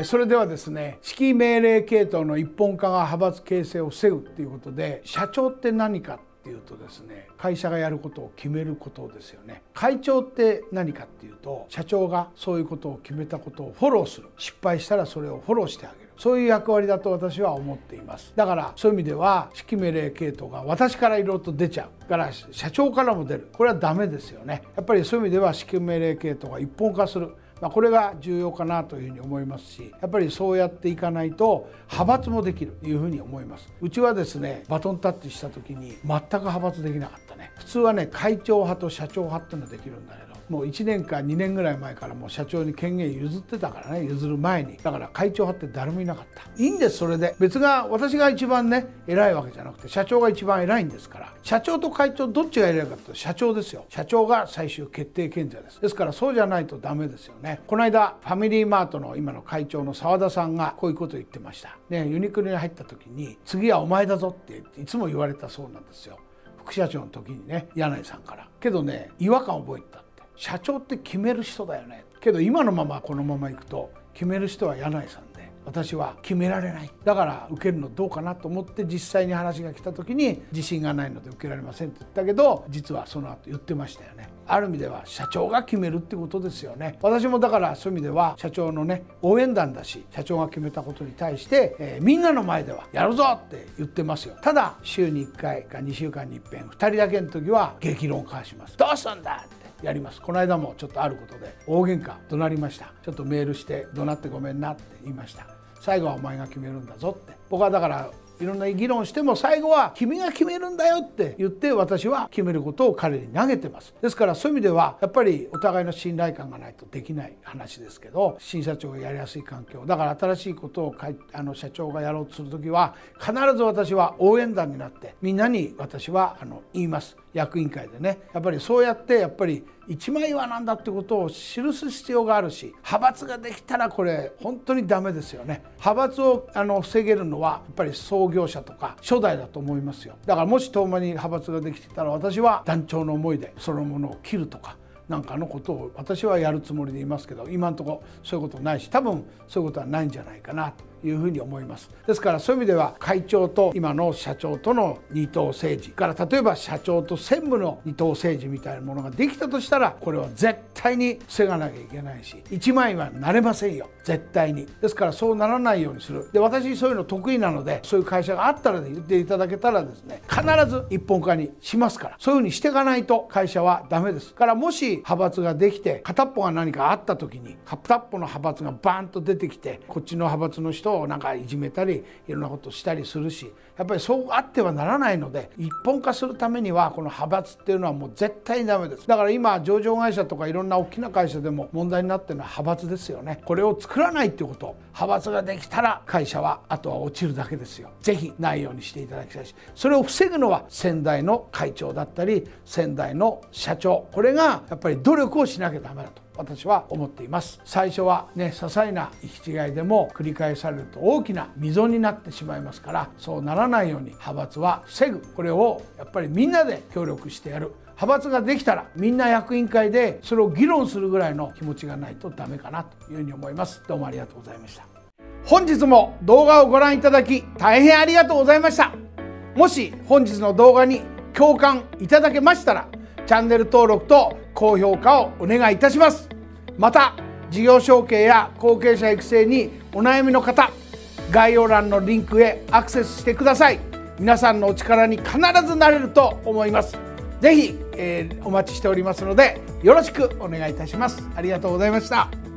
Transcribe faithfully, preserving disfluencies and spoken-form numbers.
ー、それではですね、指揮命令系統の一本化が派閥形成を防ぐっていうことで、社長って何かっていうとですね、会社がやることを決めることですよね。会長って何かっていうと、社長がそういうことを決めたことをフォローする、失敗したらそれをフォローしてあげる、そういう役割だと私は思っています。だからそういう意味では指揮命令系統が私からいろいろと出ちゃうから社長からも出る、これはダメですよね。やっぱりそういう意味では指揮命令系統が一本化する、まあ、これが重要かなというふうに思いますし、やっぱりそうやっていかないと派閥もできるというふうに思います。うちはですね、バトンタッチした時に全く派閥できなかったね。普通はね、会長派と社長派っていうのができるんだけど、もういちねんかにねんぐらい前からもう社長に権限譲ってたからね、譲る前に。だから会長派って誰もいなかった。いいんです、それで。別が私が一番ね偉いわけじゃなくて、社長が一番偉いんですから。社長と会長どっちが偉いかって社長ですよ。社長が最終決定権者です。ですからそうじゃないとダメですよね。この間ファミリーマートの今の会長の澤田さんがこういうことを言ってましたね。ユニクロに入った時に次はお前だぞっていつも言われたそうなんですよ。副社長の時にね、柳井さんから。けどね、違和感を覚えてたって。社長って決める人だよね。けど今のままこのままいくと決める人は柳井さんで、私は決められない。だから受けるのどうかなと思って、実際に話が来た時に自信がないので受けられませんって言ったけど、実はその後言ってましたよね。ある意味では社長が決めるってことですよね。私もだからそういう意味では社長のね応援団だし、社長が決めたことに対して、えー、みんなの前ではやるぞって言ってますよ。ただ週にいっかいかにしゅうかんにいっぺんふたりだけの時は激論を交わします。どうすんだってやります。この間もちょっとあることで大喧嘩怒鳴りました。ちょっとメールして怒鳴ってごめんなって言いました。最後はお前が決めるんだぞって。僕はだからいろんな議論しても最後は君が決めるんだよって言って、私は決めることを彼に投げてます。ですからそういう意味ではやっぱりお互いの信頼感がないとできない話ですけど、新社長がやりやすい環境だから、新しいことをあの社長がやろうとする時は必ず私は応援団になってみんなに私はあの言います。役員会でね、やっぱりそうやってやっぱり一枚岩なんだってことを記す必要があるし、派閥ができたらこれ本当にダメですよね。派閥をあの防げるのはやっぱり創業者とか初代だと思いますよ。だからもし遠間に派閥ができてたら、私は団長の思いでそのものを切るとかなんかのことを私はやるつもりでいますけど、今のところそういうことないし、多分そういうことはないんじゃないかなというふうに思います。ですからそういう意味では会長と今の社長との二党政治から例えば社長と専務の二党政治みたいなものができたとしたら、これは絶対に防がなきゃいけないし、一枚はなれませんよ絶対に。ですからそうならないようにする。で、私そういうの得意なので、そういう会社があったら言っていただけたらですね、必ず一本化にしますから。そういうふうにしていかないと会社はダメですから。もし派閥ができて片っぽが何かあった時に、片っぽの派閥がバーンと出てきて、こっちの派閥の人をなんかいじめたりいろんなことしたりするし、やっぱりそうあってはならないので、一本化するためにはこの派閥っていうのはもう絶対にダメです。だから今上場会社とかいろんな大きな会社でも問題になってるのは派閥ですよね。これを作らないっていうこと、派閥ができたら会社はあとは落ちるだけですよ。ぜひないようにしていただきたいし、それを防ぐのは先代の会長だったり先代の社長、これがやっぱり努力をしなきゃダメだと私は思っています。最初はね、些細な行き違いでも繰り返されると大きな溝になってしまいますから、そうならないように派閥は防ぐ、これをやっぱりみんなで協力してやる。派閥ができたらみんな役員会でそれを議論するぐらいの気持ちがないとダメかなというふうに思います。どうもありがとうございました。本日も動画をご覧いただき大変ありがとうございました。もし本日の動画に共感いただけましたら、チャンネル登録と高評価をお願いいたします。また事業承継や後継者育成にお悩みの方、概要欄のリンクへアクセスしてください。皆さんのお力に必ずなれると思います。ぜひ、えー、お待ちしておりますのでよろしくお願いいたします。ありがとうございました。